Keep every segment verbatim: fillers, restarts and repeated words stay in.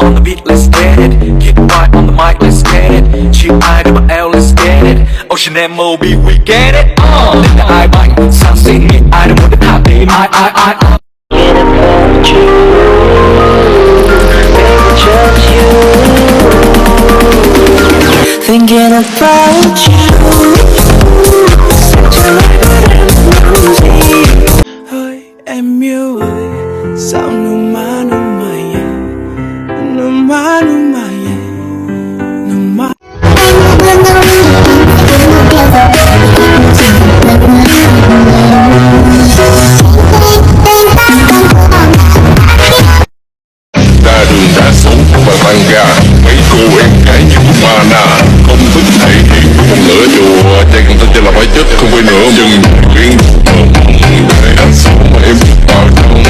on the beat, let's get it. Kick right on the mic, let's get it. Chip I double L, let's get it. Ocean M O B, we get it. Uh, lên là ai mạnh, sang xinh nghĩ ai đâu muốn được hạ tim. Ai ai ai ai. Thinking about you. Ơi em yêu ơi, sao nung má nung mày à, nung má nung mày à, nung má. Ra đường đã sống và tăng ga, mấy cô em gái như mana, không thức thể hiện một nửa chùa, chạy không tin là phải chết không phải nữa chừng riêng để anh sống mà em vào trong.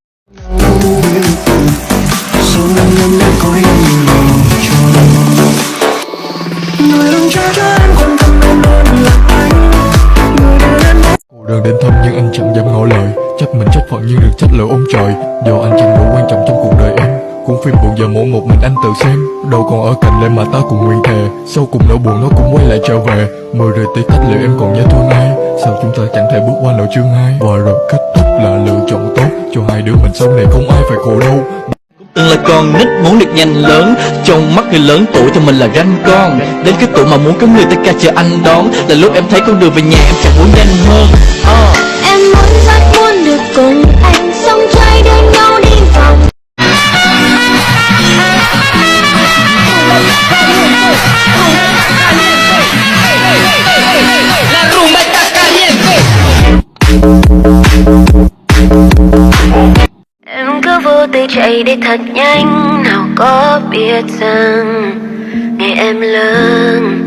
Cô đơn đến thăm nhưng anh chẳng dám ngỏ lời, trách mình trách phận nhưng được trách lỗi ông trời, do anh chẳng đủ quan trọng trong cuộc đời em. Cuốn phim buồn giờ mỗi một mình anh tự xem, đâu còn ở cạnh lên mà ta cùng nguyện thề, sau cùng nỗi buồn nó cũng quay lại trở về. Mưa rơi tí tách liệu em còn nhớ thương ai, sao chúng ta chẳng thể bước qua nỗi chương hai, và rồi kết thúc là lựa chọn tốt cho hai đứa mình, sau này không ai phải khổ đâu. Từng là con nít muốn được nhanh lớn, trong mắt người lớn tuổi cho mình là ranh con. Đến cái tuổi mà muốn có người tất cả chờ anh đón, là lúc em thấy con đường về nhà em chẳng muốn nhanh hơn. uh. Em muốn rất muốn được cùng anh song trai đưa nhau đi vòng. La rumba está caliente. Em cứ vô tư chạy đi thật nhanh, nào có biết rằng ngày em lớn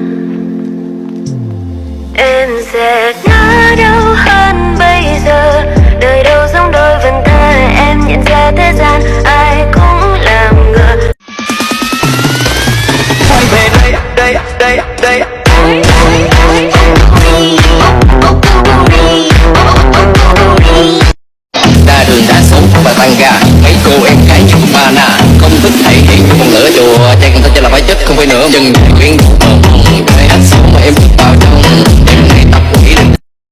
em sẽ ngỡ đâu hơn bây giờ. Đời đâu giống đôi vần thơ, em nhận ra thế gian ai cũng làm ngờ. Quay về đây, đây, đây, đây. Ra đường đã sống và tăng ga, mấy cô em gái như mana, không thức thể hiện như một nửa chùa, chạy không tin cho là phải chết không phải nữa chừng riêng để anh sống mà em vào trong đêm nay tập nghĩ đến.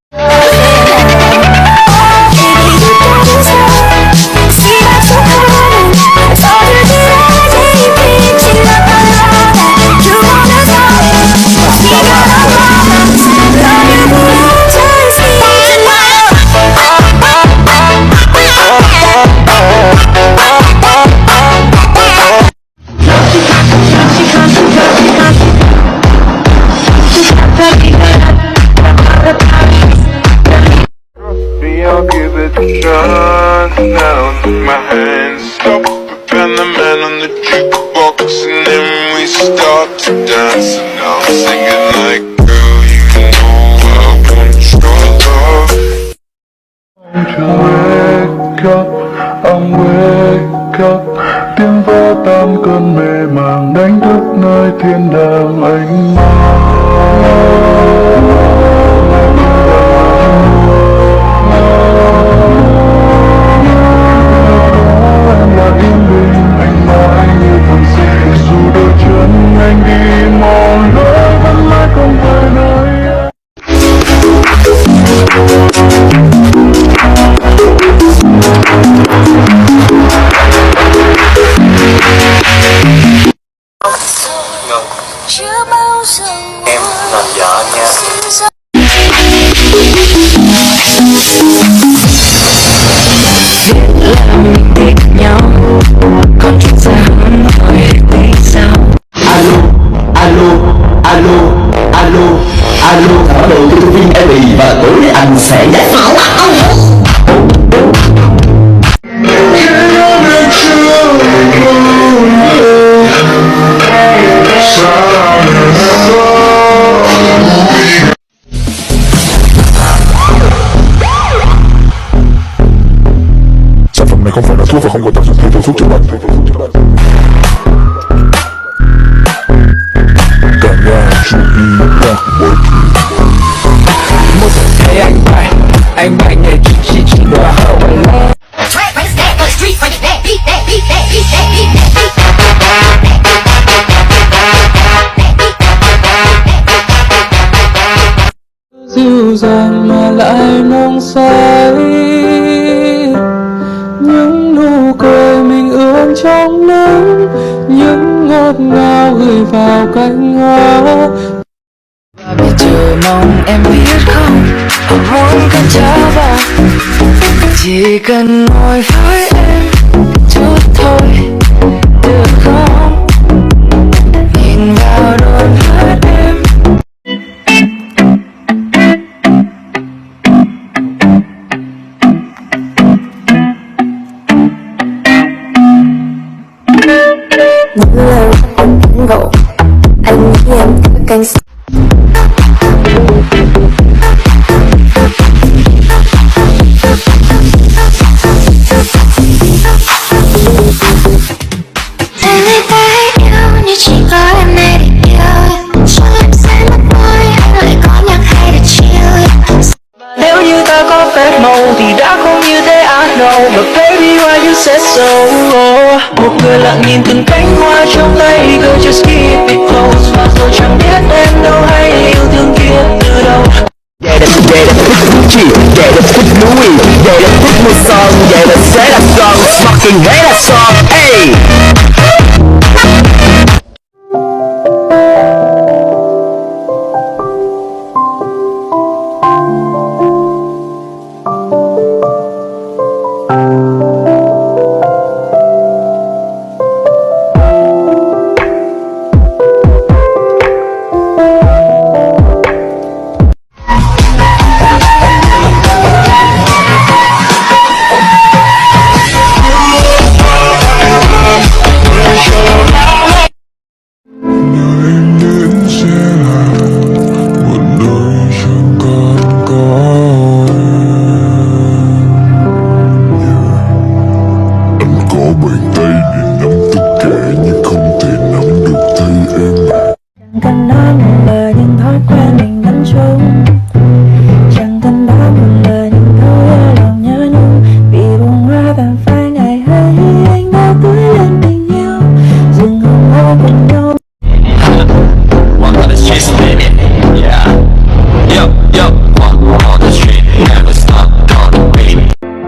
Now my hands stop and the man on the jukebox, and then we start to dance, and I'm singing like, girl, you know I want your love. Wake up, I'm wake up, tiếng vỡ tan cơn mê màng đánh thức nơi thiên đàng ánh mang. Em là vợ anh nha. Biết là mình thích nhau, còn chuyện xa hơn hỏi vì sao. Alo, alo, alo, alo, alo, thở đầu tôi viên em bì và tối nay anh sẽ giải phẫu ông. Sản phẩm này không phải là thuốc và không có tác dụng thay thế thuốc chữa bệnh. Cả nhà chú ý đang working. Hey anh, dịu dàng mà lại nồng say. Những nụ cười mình ươm trong nắng, những ngọt ngào gửi vào cánh hoa. Và bây giờ mong em biết không, không muốn cất trở vào, chỉ cần ngồi với em chút thôi, được không? Nhìn vào đôi mắt em. Những lời anh ủng hộ, anh nghĩ em cứ canh xa. Em thấy thấy yêu như chỉ có em này để yêu. Cho em sẽ mất môi hay lại có nhạc hay để chill. Nếu như ta có phép màu thì đã không như thế I know. But baby why you said so? Một người lặng nhìn từng cánh hoa trong tay, girl just keep it close. Và rồi chẳng biết em đâu hay yêu thương kia từ đâu. Vậy là vậy là thích Gucci, vậy là thích Louis, vậy là thích một son, vậy là sẽ là son, fucking hate là son, hey. Chẳng cần nói một lời nhưng thói quen mình vẫn chung. Chẳng cần nói một lời nhưng thôi ở lòng nhớ nhung. Vì bông hoa vàng phai ngày ấy anh đã tưới lên tình yêu, rừng hồng hoa cùng nhau. Walk on the streets, baby, yeah. Yo, yo, walk on the street, never stop, call the baby.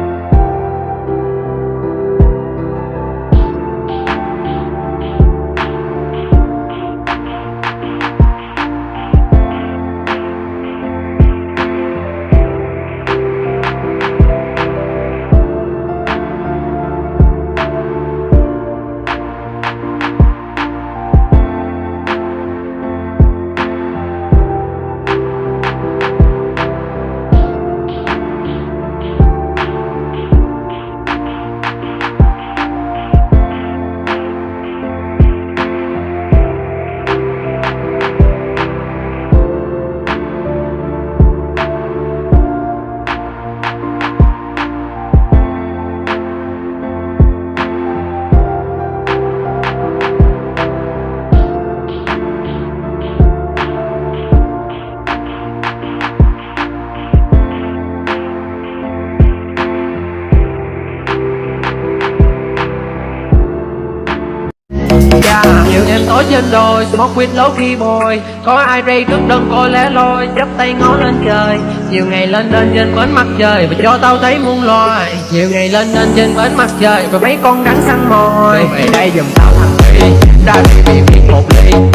Yeah, nhiều em tối trên đồi, smoke weed lố khi bồi. Có ai ray trước đơn coi lẻ loi, chắp tay ngó lên trời. Nhiều ngày lên lên trên bến mặt trời và cho tao thấy muôn loài. Nhiều ngày lên lên trên bến mặt trời và mấy con rắn săn mồi. Về đây giùm tao thằng Mỹ, ra đi bị việc một ly.